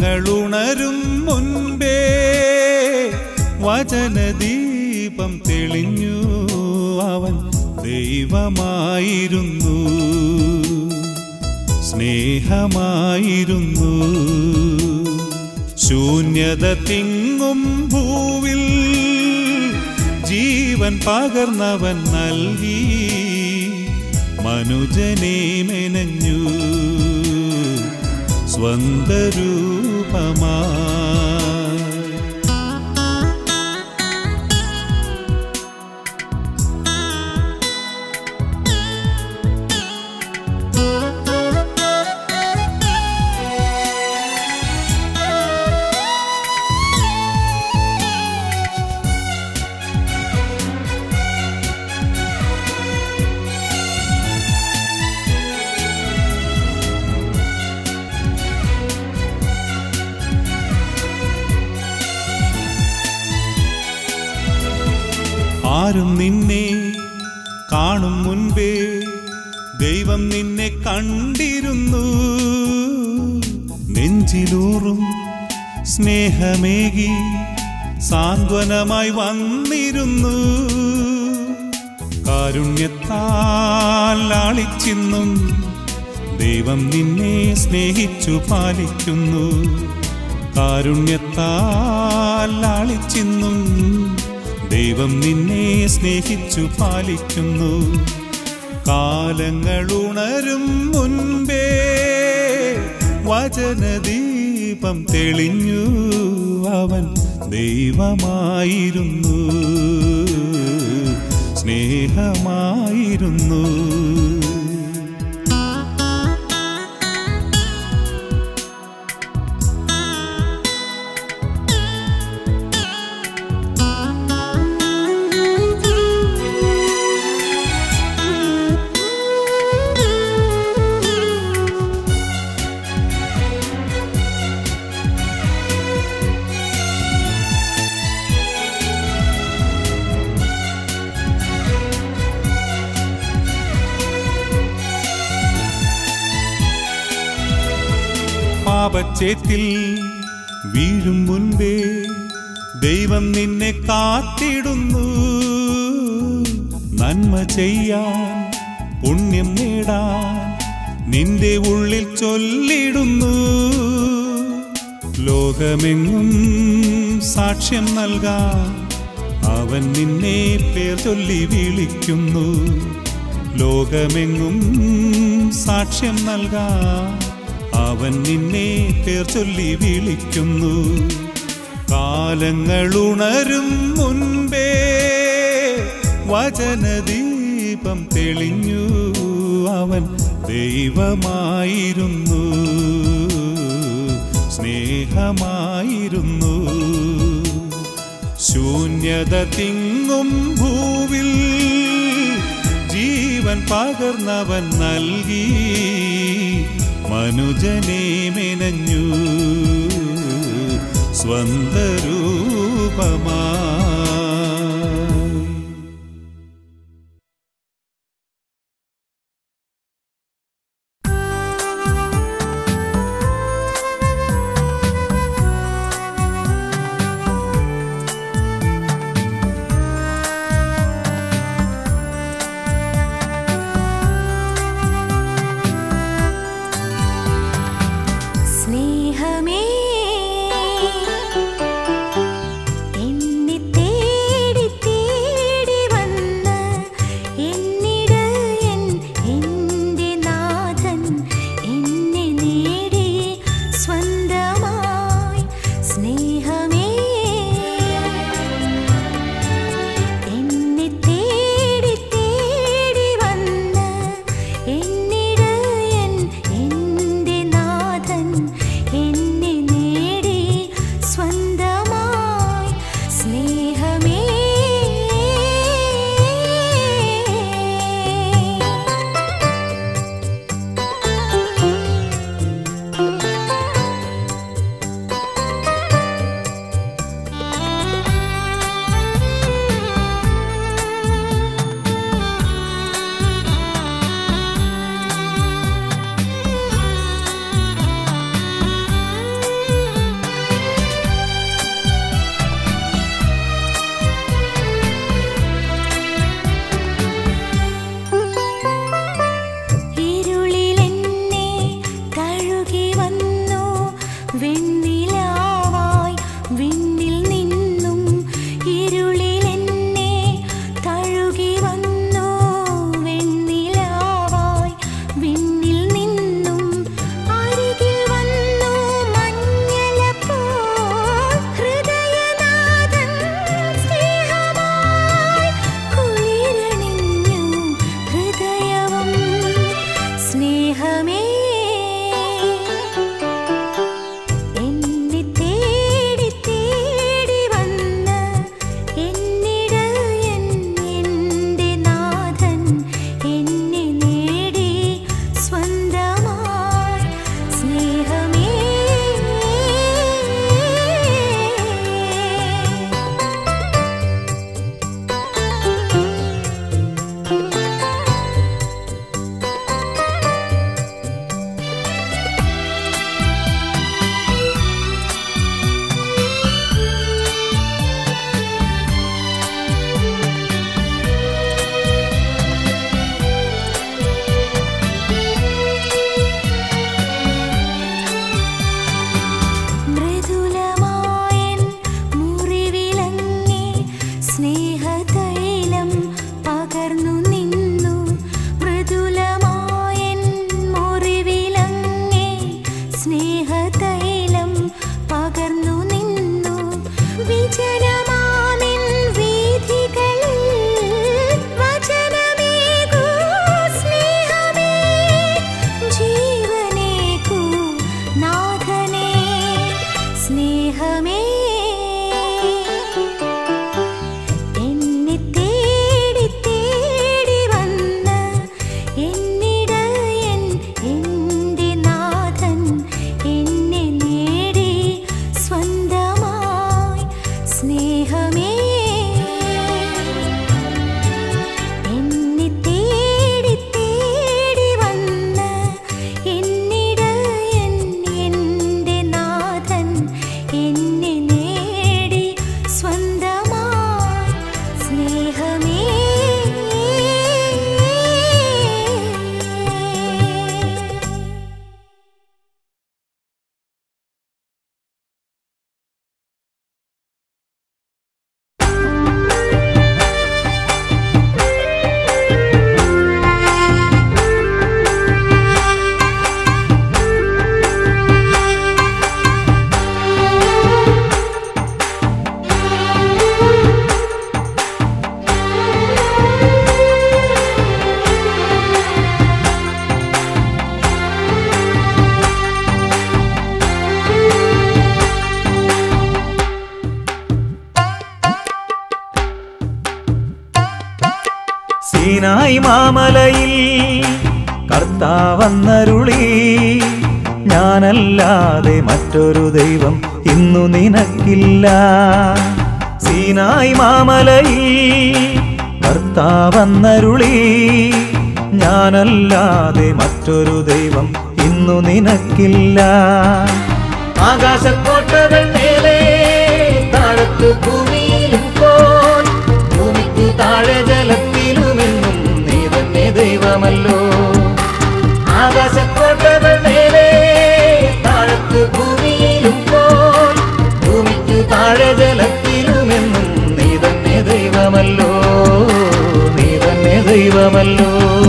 കാലങ്ങളുണരും മുൻപേ വചനദീപം തെളിഞ്ഞു. അവൻ ദൈവമായിരുന്നു, സ്നേഹമായിരുന്നു. ശൂന്യത തിങ്ങും ഭൂവിൽ ജീവൻ പകർന്നവൻ നൽകി. മനുജനെ മെനഞ്ഞു സ്വന്തരൂപമായി. ആരും നിന്നെ കാണും മുൻപേ ദൈവം നിന്നെ കണ്ടിരുന്നു. നെഞ്ചിലൂറും സ്നേഹമേകി സാന്ത്വനമായി വന്നിരുന്നു. കാരുണ്യത്താൽ ലാളിച്ചിന്നും ദൈവം നിന്നെ സ്നേഹിച്ചു പാലിക്കുന്നു. കാരുണ്യത്താൽ ലാളിച്ചിന്നും ദൈവം നിന്നെ സ്നേഹിച്ചു പാലിക്കുന്നു. കാലങ്ങളുണരും മുൻപേ വചനദീപം തെളിഞ്ഞു. അവൻ ദൈവമായിരുന്നു, സ്നേഹമായിരുന്നു. പാപച്ചേത്തിൽ വീഴും മുൻപേ ദൈവം നിന്നെ കാത്തിടുന്നു. നന്മ ചെയ്യാൻ പുണ്യം നേടാൻ നിന്റെ ഉള്ളിൽ ചൊല്ലിടുന്നു. ലോകമെങ്ങും സാക്ഷ്യം നൽകാൻ അവൻ നിന്നെ പേർ ചൊല്ലി വിളിക്കുന്നു. ലോകമെങ്ങും സാക്ഷ്യം നൽകാൻ അവൻ നിന്നെ പേർ ചൊല്ലി വിളിക്കുന്നു. കാലങ്ങളുണരും മുൻപേ വചനദീപം തെളിഞ്ഞു. അവൻ ദൈവമായിരുന്നു, സ്നേഹമായിരുന്നു. ശൂന്യത തിങ്ങും ഭൂവിൽ ജീവൻ പകർന്നവൻ നൽകി. മനുജനെ മെനഞ്ഞു സ്വന്തരൂപമായി. സ്നേഹമേ സ്നേഹമേ എന്നെ തേടി തേടി വന്ന എന്നിടയൻ എൻ്റെ നാഥൻ എന്നെ നേടി സ്വന്തമായി സ്നേഹമേ സീനായി മാമലയിൽ കർത്താവന്നരുളി ഞാനല്ലാതെ മറ്റൊരു ദൈവം ഇന്നു നിനക്കില്ല. സീനായി മാമലയിൽ കർത്താവന്നരുളി ഞാനല്ലാതെ മറ്റൊരു ദൈവം ഇന്നു നിനക്കില്ല. ആകാശക്കോട്ടകൾ മേലെ താഴത്ത് ഭൂമിയിലും പോൽ ഭൂമിക്ക് താഴെ ജലത്തിലുമെന്നും നീ തന്നെ ദൈവമല്ലോ. ആകാശക്കോട്ടകൾ മേലെ താഴത്ത് ഭൂമിയിലും പോൽ ഭൂമിക്ക് താഴെ ജലത്തിലുമെന്നും നീ തന്നെ ദൈവമല്ലോ, നീ തന്നെ ദൈവമല്ലോ.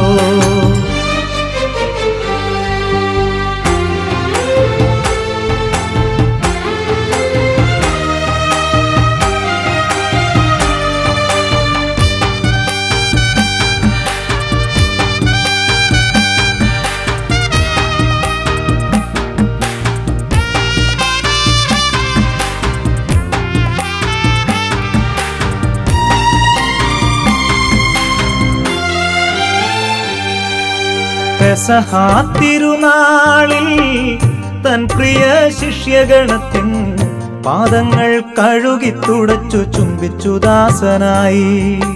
പെസഹാത്തിരുനാളിൽ തൻ പ്രിയ ശിഷ്യഗണത്തിൻ പാദങ്ങൾ കഴുകി തുടച്ചു ചുംബിച്ചു ദാസനായി.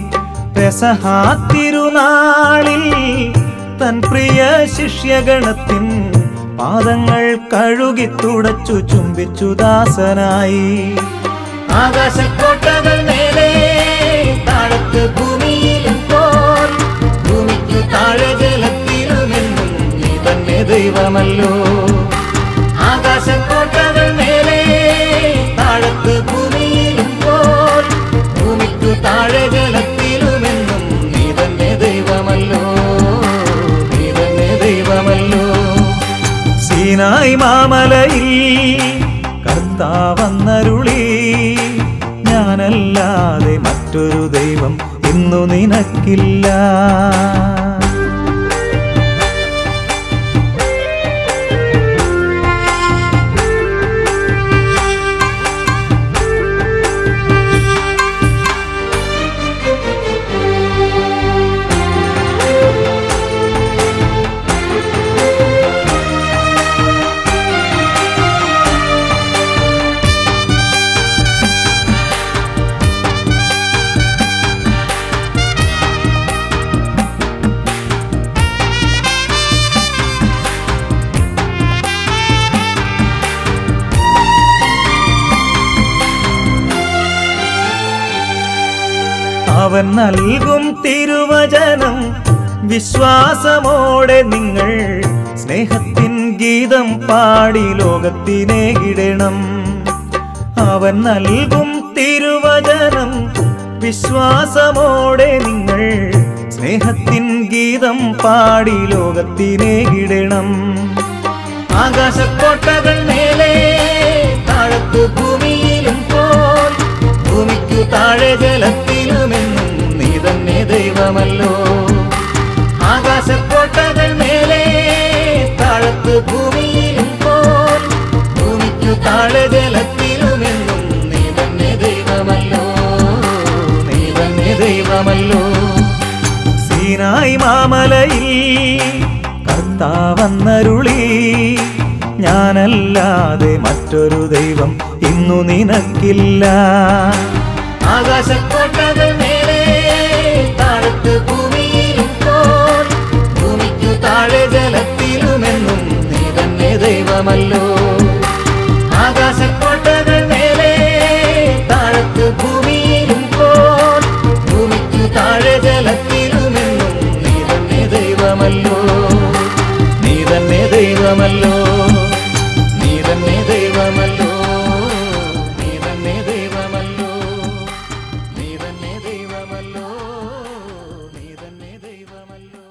പെസഹാത്തിരുനാളിൽ തൻ പ്രിയ ശിഷ്യഗണത്തിൻ പാദങ്ങൾ കഴുകി തുടച്ചു ചുംബിച്ചു ദാസനായി. ആകാശക്കോട്ടകൾ മേലെ താഴത്ത് ഭൂമിയിലും പോൽ ഭൂമിക്ക് താഴെ ജലത്തിലുമെന്നും നീ തന്നെ ദൈവമല്ലോ. ആകാശക്കോട്ടകൾ മേലെ താഴത്ത് ഭൂമിയിലും പോൽ ഭൂമിക്ക് താഴെ ജലത്തിലുമെന്നും നീ തന്നെ ദൈവമല്ലോ, നീ തന്നെ ദൈവമല്ലോ. സീനായി മാമലയിൽ കർത്താവന്നരുളി ഞാനല്ലാതെ മറ്റൊരു ദൈവം ഇന്നു നിനക്കില്ല. അവൻ നൽകും തിരുവചനം വിശ്വാസമോടെ നിങ്ങൾ സ്നേഹത്തിൻ ഗീതം പാടി ലോകത്തിനേകിടണം. അവൻ നൽകും തിരുവചനം വിശ്വാസമോടെ നിങ്ങൾ സ്നേഹത്തിൻ ഗീതം പാടി ലോകത്തിനേകിടണം. ആകാശക്കോട്ടകൾ മേലെ താഴത്ത് ഭൂമിയിലും പോൽ ഭൂമിക്ക് താഴെ ജലത്തിലുമെന്നും നീ തന്നെ ദൈവമല്ലോ. ആകാശക്കോട്ടകൾ മേലെ താഴത്ത് ഭൂമിയിലും പോൽ ഭൂമിക്ക് താഴെ ജലത്തിലുമെന്നും നീ തന്നെ ദൈവമല്ലോ, നീ തന്നെ ദൈവമല്ലോ. സീനായി മാമലയിൽ കർത്താവന്നരുളി ഞാനല്ലാതെ മറ്റൊരു ദൈവം ഇന്നു നിനക്കില്ല. ദൈവമല്ലോ. ആകാശക്കോട്ടകൾ മേലെ താഴത്ത് ഭൂമിയിലും പോൽ ഭൂമിക്കു താഴെ ജലത്തിലുമെന്നും നീ തന്നെ ദൈവമല്ലോ. നീ തന്നെ ദൈവമല്ലോ. നീ തന്നെ ദൈവമല്ലോ. നീ തന്നെ ദൈവമല്ലോ. നീ തന്നെ ദൈവമല്ലോ. നീ തന്നെ ദൈവമല്ലോ.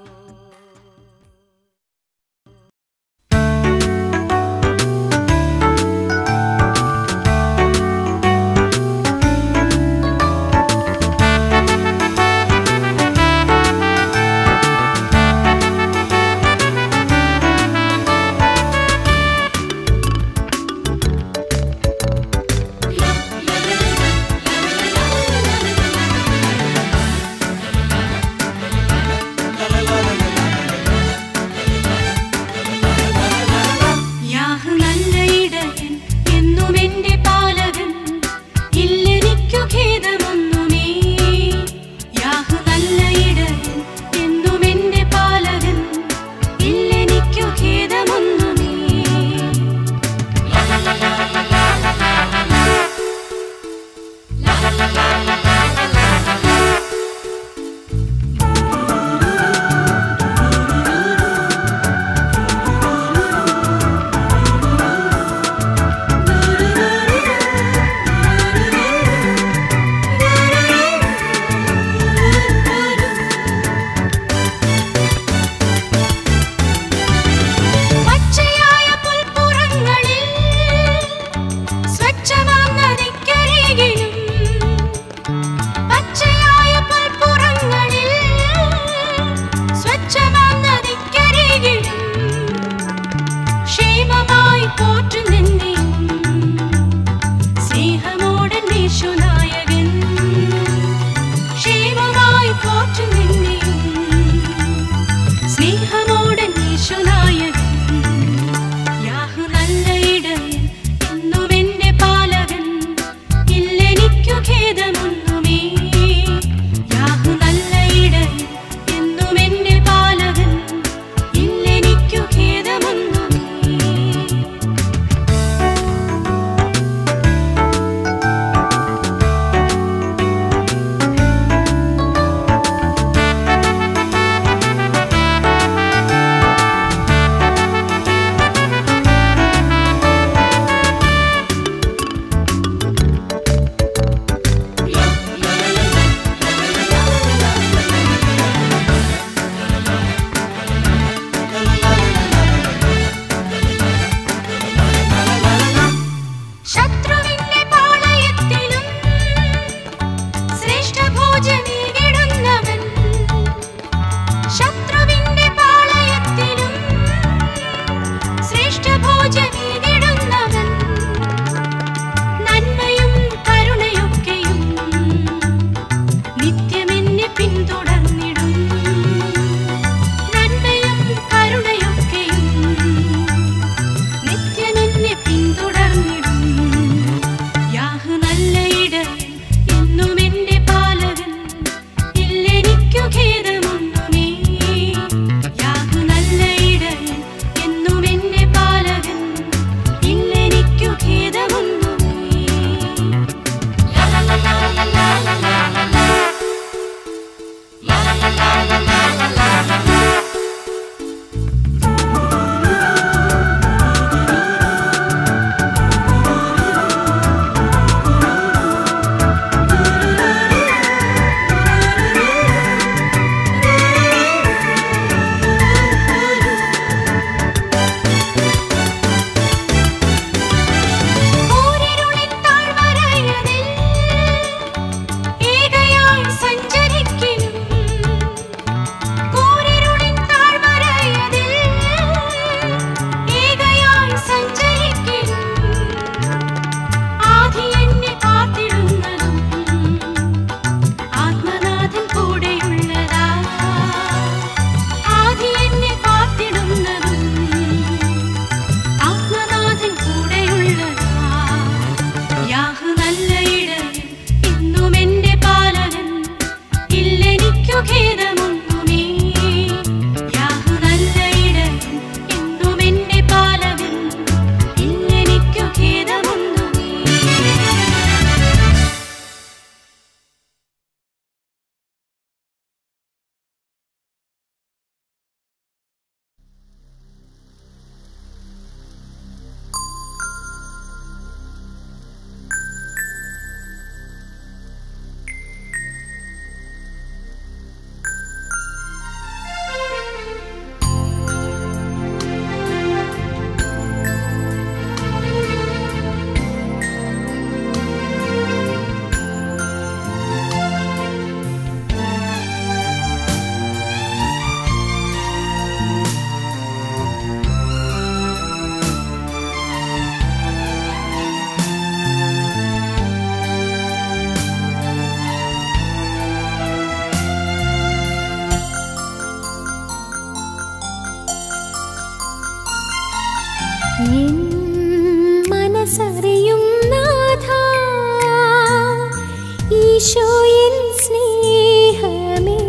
ഈശോയിൻ സ്നേഹമേ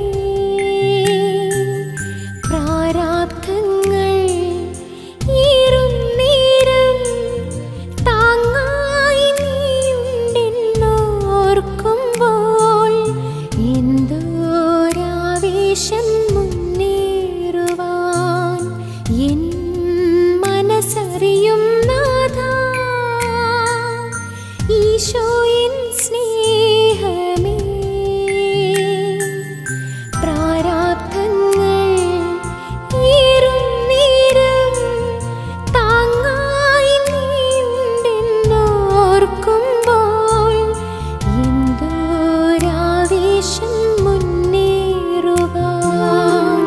പ്രാരാബ്ധങ്ങൾ ഈറുന്നേരം താങ്ങായി നീയുണ്ടെന്നോർക്കുമ്പോൾ എന്തോരാവേശം മുന്നേറുവാൻ എൻ മനസ്സറിയും നാഥാ ഈശോയിൻ സ്നേഹമേ പ്രാരാബ്ധങ്ങൾ ഈറുന്നേരം താങ്ങായി നീയുണ്ടെന്നോർക്കുമ്പോൾ എന്തോരാവേശം മുന്നേറുവാൻ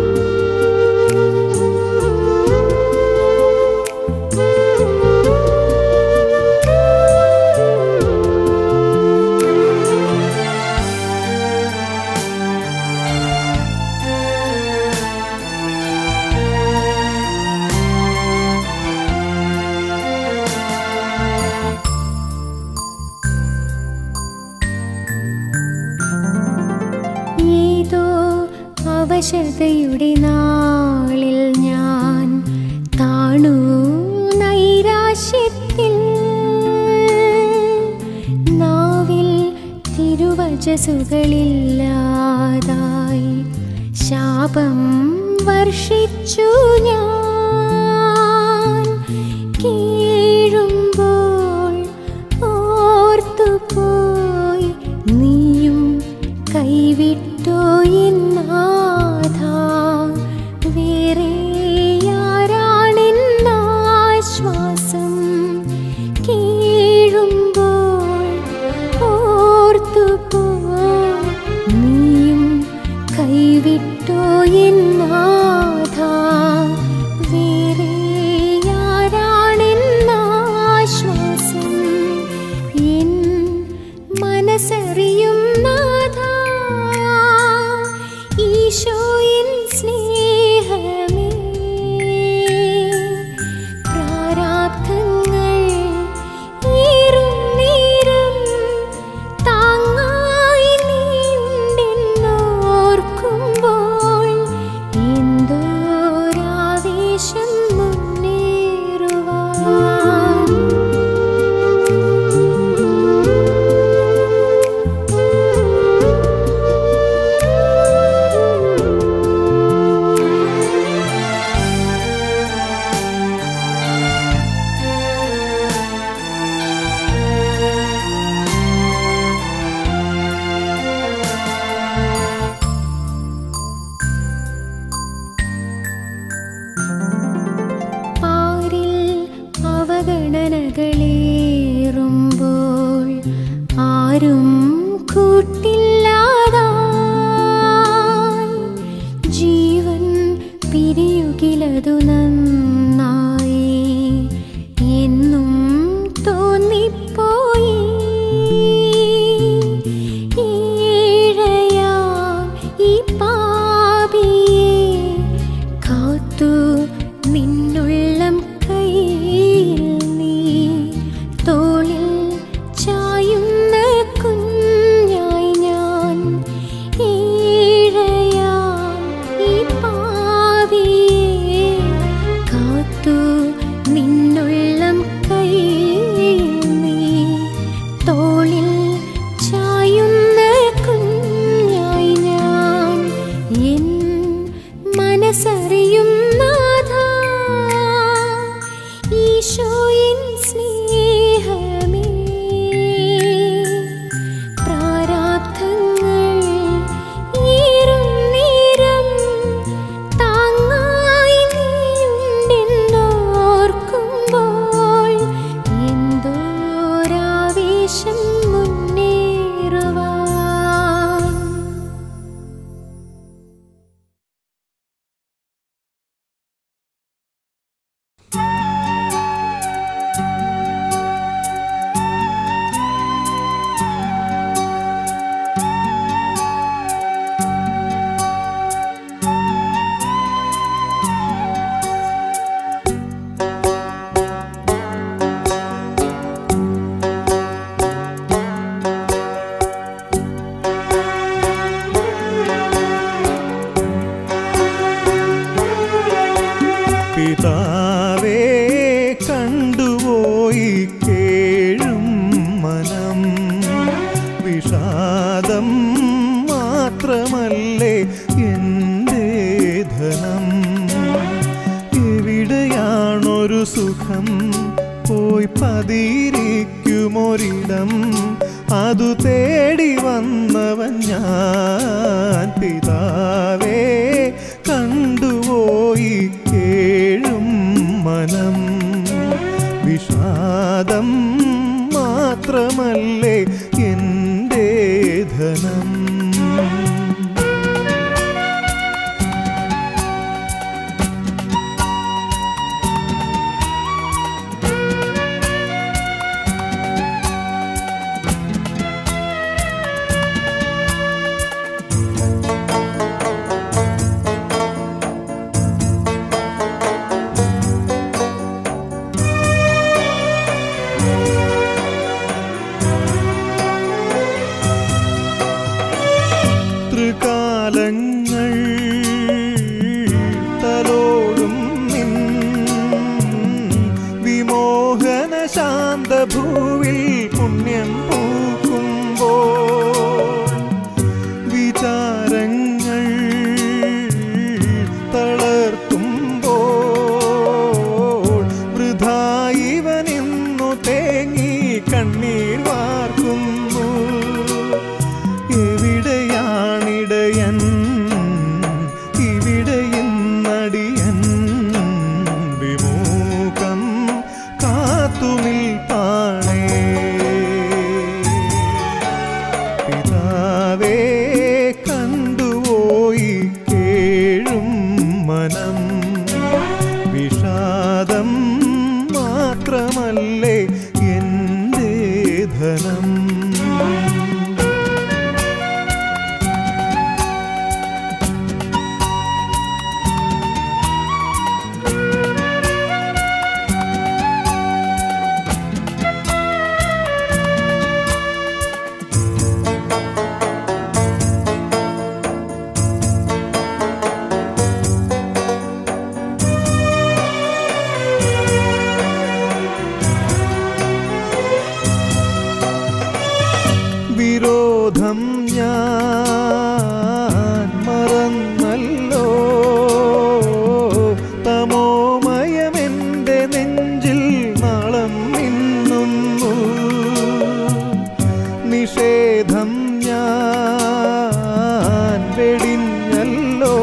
ഏതോ അവശതയുടെ നാളിൽ ഞാൻ താണു നൈരാശ്യത്തിൽ നാവിൽ തിരുവചസുകളില്ലാതായി ശാപം വർഷിച്ചു ഞാൻ കീഴുമ്പോൾ ഓർത്തുപോയി നീയും കൈവിട്ടോ എന്നാഥാ വേറെ ആരാണെന്നാശ്വാസം കീഴുമ്പോൾ ഓർത്തുപോയി നീയും കൈവിട്ടോ എന്നാഥാ പിതാവേ കണ്ടുപോയി കേഴും മനം വിഷാദം മാത്രമല്ലേ എൻ്റെ ധനം എവിടെയാണൊരു സുഖം പോയി പതിയിരിക്കുമൊരിടം അതു തേടി വന്നവൻ ഞാൻ പിതാവേ കണ്ടുപോയി കേഴും മനം വിഷാദം മാത്രമല്ലേ എൻ്റെ ധനം ത്രികാലങ്ങൾ തലോടും നിൻ വിമോഹന ശാന്തഭൂവിൽ പുണ്യം പൂക്കുമ്പോൾ വിചാരങ്ങൾ തളർത്തുമ്പോൾ വൃഥായിവനിന്നു തേങ്ങി കണ്ണീർ വാർക്കുന്നു എവിടെയാണിടയൻ ഇവിടെയിന്നടിയൻ വിമുഖം കാത്തുനിൽപ്പാണേ പിതാവേ കണ്ടുപോയി കേഴും മനം വിഷാദം മാത്രമല്ലേ എൻ്റെ ധനം വിരോധം ഞാൻ മറന്നല്ലോ തമോമയമെൻ്റെ നെഞ്ചിൽ നാളം മിന്നുന്നു നിഷേധം ഞാൻ വെടിഞ്ഞല്ലോ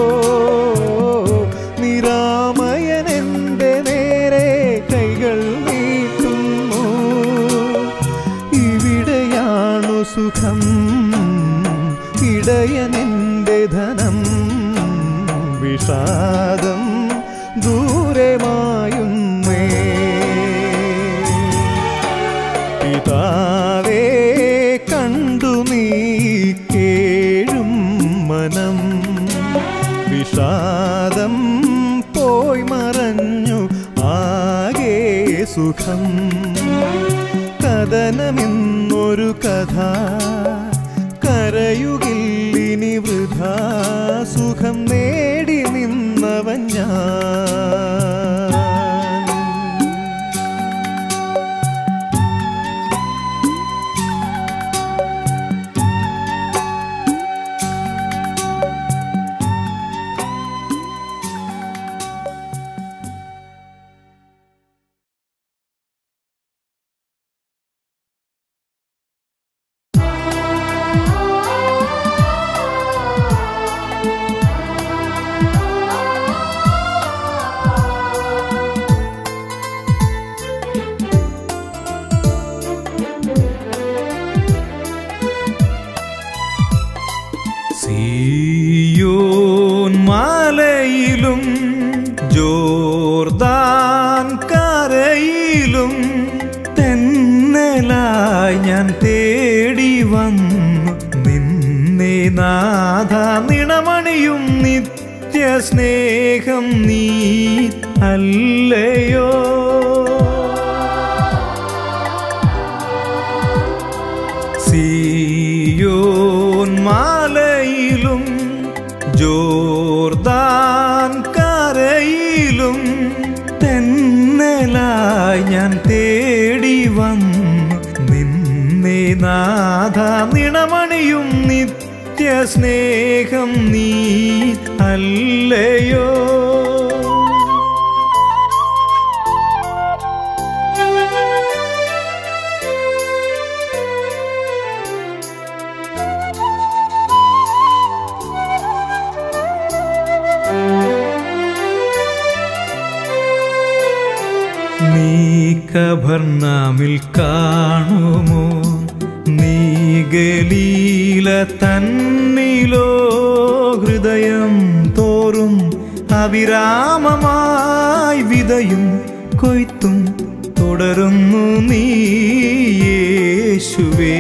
നിരാമയനെൻ്റെ നേരെ കൈകൾ നീട്ടുന്നു ഇവിടെയാണു സുഖം ഇടയനെൻ്റെ ധനം വിഷാദം ദൂരെ മായുന്നേ പിതാവേ കണ്ടു നീ കേഴും മനം വിഷാദം പോയി മറഞ്ഞു ആകെ സുഖം കഥനമെന്നൊരു കഥ കരയുകില്ലിനി വൃഥാ സുഖം നേടി നിന്നവൻ ഞാൻ സീയോൻ മലയിലും ജോർദാൻ കരയിലും തെന്നലായി ഞാൻ തേടി വന്നു നിന്നെ നാഥ നിണമണിയും നിത്യസ്നേഹം നീ അല്ലയോ സീയോൻ മലയിലും ജോർദാൻ കരയിലും നാഥ നിണമണിയും നിത്യസ്നേഹം നീ അല്ലയോ. നീ കബർനാമിൽ കാണുമോ നീ ഗലീല തന്നിലോ ഹൃദയം തോറും അവിരാമമായി വിതയും കൊയ്ത്തും തുടരുന്നു നീ യേശുവേ.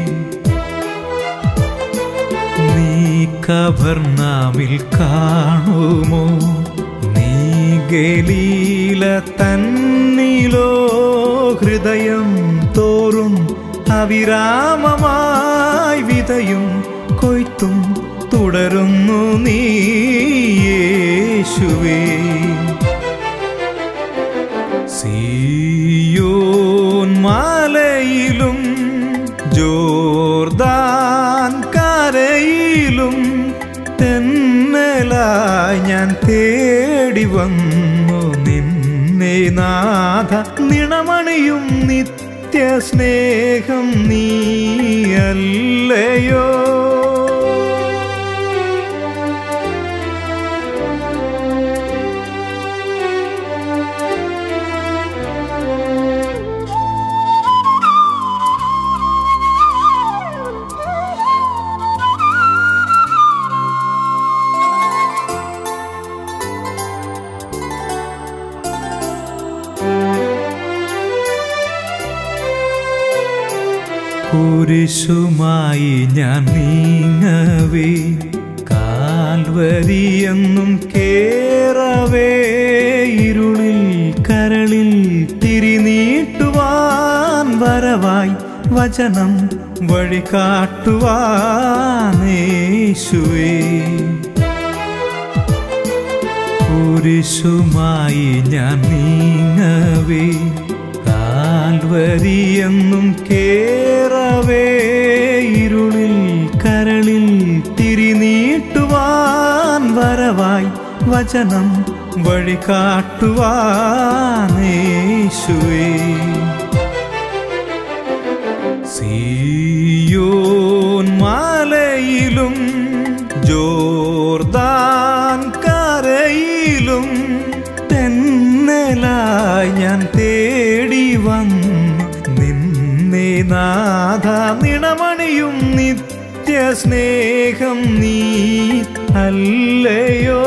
നീ കബർനാമിൽ കാണുമോ നീ ഗലീല തന്നിലോ ഹൃദയം തോറും അവിരാമമായി വിതയും കൊയ്ത്തും തുടരുന്നു നീ യേശുവേ. സീയോൻ മലയിലും ജോർദാൻ കരയിലും തെന്നലായി ഞാൻ തേടി വന്നു നിന്നെ നാഥ നിണമണിയും നിത്യസ്നേഹം നീ അല്ലയോ. കുരിശുമായി ഞാൻ നീങ്ങവേ കാൽവരിയെന്നും കേറവേ ഇരുളിൽ കരളിൽ തിരിനീട്ടുവാൻ വരവായി വചനം വഴി കാട്ടുവാനേശുവേ. കുരിശുമായി ഞാൻ നീങ്ങവേ കാൽവരിയെന്നും കേറവേ ഇരുളിൽ കരളിൽ തിരിനീട്ടുവാൻ വരവായി വചനം വഴി കാട്ടുവാനേശുവേ. സീയോൻ മലയിലും ജോർദാൻ കരയിലും തെന്നലായി ഞാൻ തേടി വന്നു നിന്നെ നാഥ നിണമണിയും നിത്യസ്നേഹം നീ അല്ലയോ.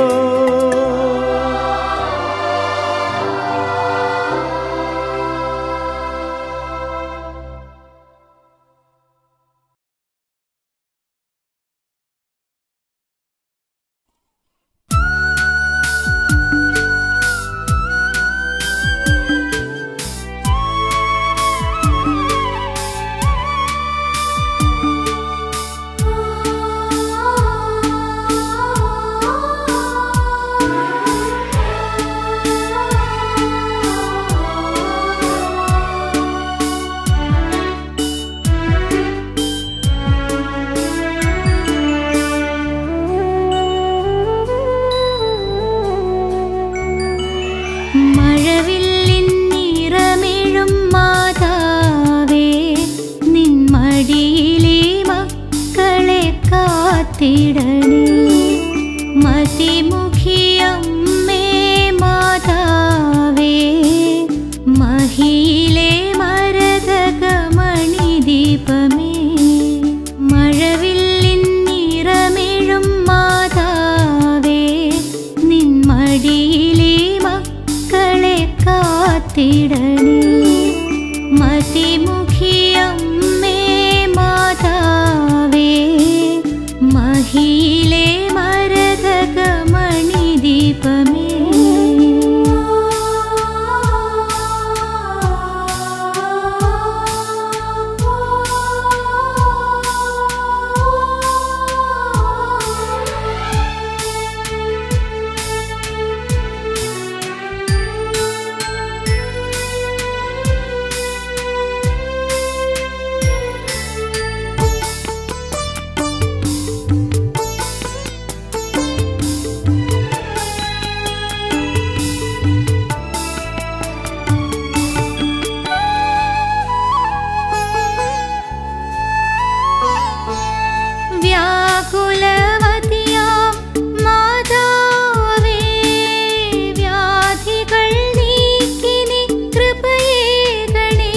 വ്യാകുലവതിയാം മാതാവേ, വ്യാധികൾ നീക്കി നീ കൃപയേകണേ.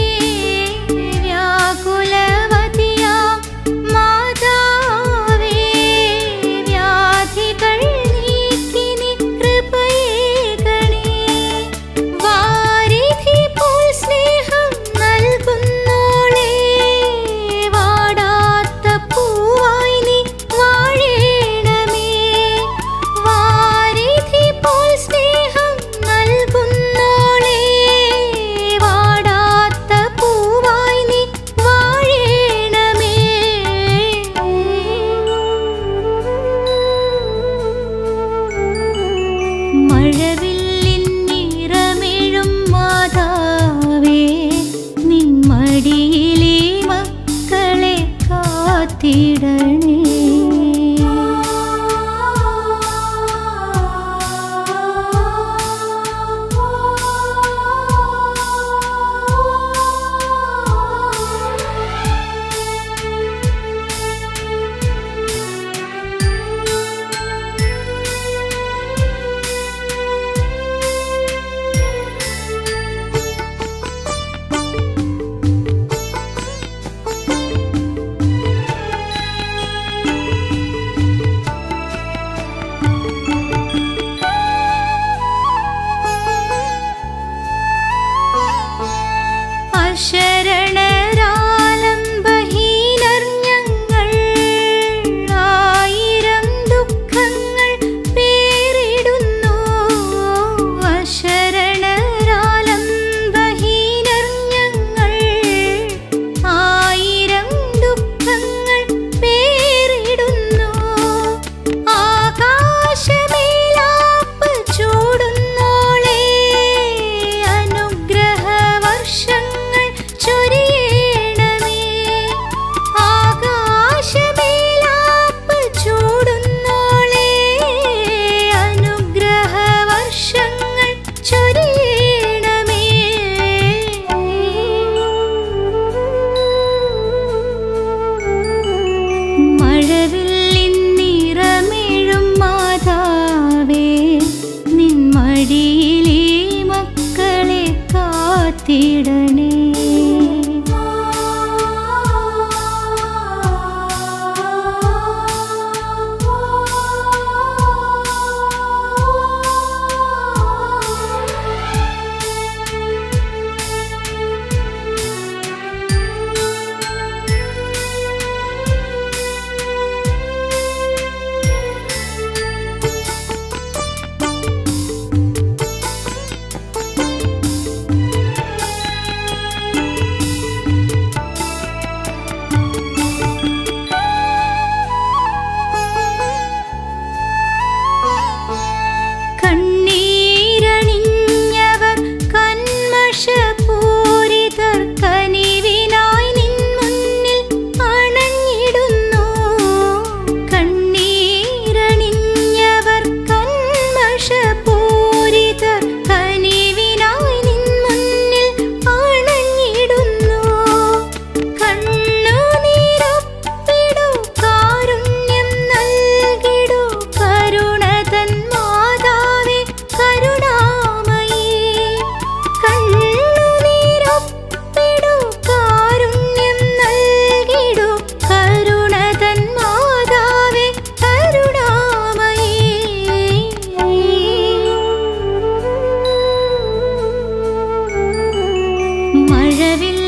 വ്യാകുലവതിയാം മാതാവേ, വ്യാധികൾ നീക്കി നീ കൃപയേകണേ. വാരിധി പോൽ സ്നേഹം നൽകുന്നോളേ, വാടാത്ത പൂവായി നീ വാഴേണമേ. വാരിധി പോൽ സ്നേഹം നൽകുന്നോളേ, വാടാത്ത പൂവായി നീ വാഴേണമേ. മഴവില്ലിൻ നിറമെഴും മാതാവേ, നിൻ മടിയിലെ മക്കളെ കാത്തിടണേ. അശരണരാലംബഹീനർ ഞങ്ങൾ, ആയിരം ദുഃഖങ്ങൾ പേരിടുന്നു. അശരണരാലംബഹീനർ ഞങ്ങൾ, ആയിരം ദുഃഖങ്ങൾ പേരിടുന്നു. ആകാശമേലാപ്പ് ചൂടുന്നോളേ, അനുഗ്രഹവർഷങ്ങൾ ചൊരിയണമേ. ആകാശമേലാപ്പ് ചൂടുന്നോളേ, അനുഗ്രഹവർഷങ്ങൾ ചൊരിയണമേ. മഴവില്ലിൻ നിറമെഴും മാതാവേ, നിൻ മടിയിലെ മക്കളെ കാത്തിടണേ. കണ്ണീരണിഞ്ഞവർ കന്മഷപൂരിതർ കനിവിനായി നിൻ മുന്നിൽ അണഞ്ഞിടുന്നു. കണ്ണീരണിഞ്ഞവർ കന്മഷപൂരിതർ കനിവിനായി നിൻ മുന്നിൽ അണഞ്ഞിടുന്നു. കണ്ണുനീരൊപ്പിടു കാരുണ്യം നൽകിടു കരുണതൻ മാതാവേ കരുണാമയീ. കണ്ണുനീരൊപ്പിടു കാരുണ്യം നൽകിടു കരുണതൻ മാതാവേ കരുണാമയീ. മഴവിൽ